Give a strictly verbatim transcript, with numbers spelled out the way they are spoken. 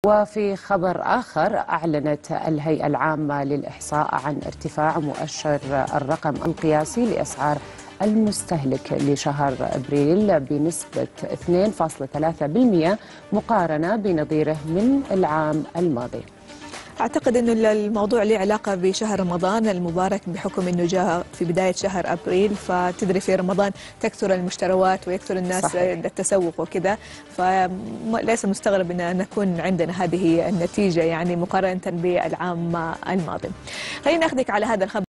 وفي خبر آخر، أعلنت الهيئة العامة للإحصاء عن ارتفاع مؤشر الرقم القياسي لأسعار المستهلك لشهر أبريل بنسبة اثنين فاصلة ثلاثة بالمئة مقارنة بنظيره من العام الماضي. أعتقد أنه الموضوع له علاقة بشهر رمضان المبارك، بحكم أنه جاء في بداية شهر أبريل، فتدري في رمضان تكثر المشتروات ويكثر الناس صحيح. للتسوق وكذا، فليس مستغرب أن نكون عندنا هذه النتيجة يعني مقارنة بالعام الماضي. خلينا ناخذك على هذا الخبر.